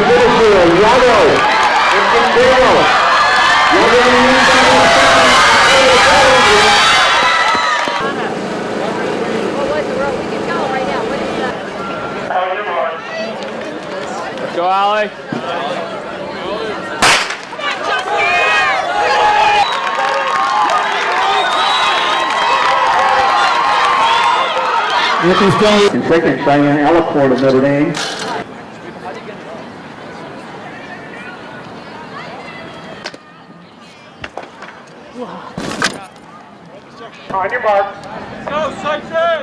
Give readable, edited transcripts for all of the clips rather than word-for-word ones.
Middlefield, Yago, it's Dale. Yago on the inside of the side. Go, Allie. In second, Cheyenne Allacourt of Notre Dame. On your mark. Go, Cypress!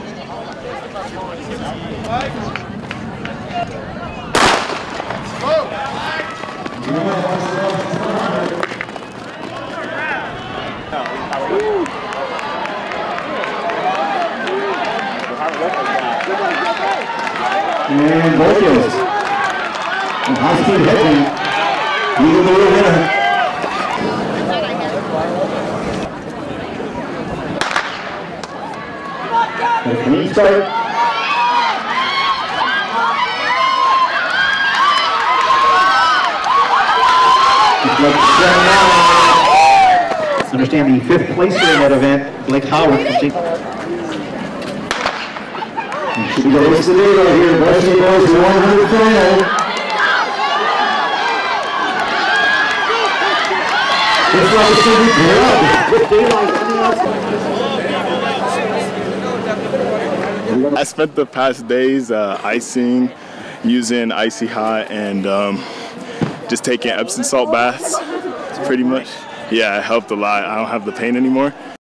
And Borges. And high-speed hitting. He will be the winner. A clean start. Understand the fifth placer in that event, Blake Howard. Should be the race of the day right here. Varsity boys, 100 final. Just like the city, clear up. I spent the past days icing, using Icy Hot, and just taking Epsom salt baths, pretty much. Yeah, it helped a lot. I don't have the pain anymore.